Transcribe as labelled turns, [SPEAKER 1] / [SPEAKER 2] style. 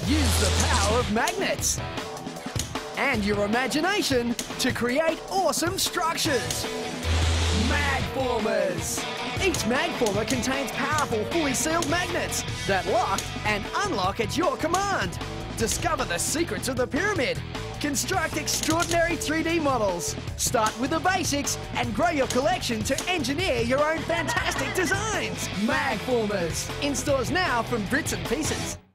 [SPEAKER 1] use the power of magnets and your imagination to create awesome structures. Magformers! Each Magformer contains powerful, fully sealed magnets that lock and unlock at your command. Discover the secrets of the pyramid. Construct extraordinary 3D models. Start with the basics and grow your collection to engineer your own fantastic designs. Magformers! In stores now from Brits and Pieces.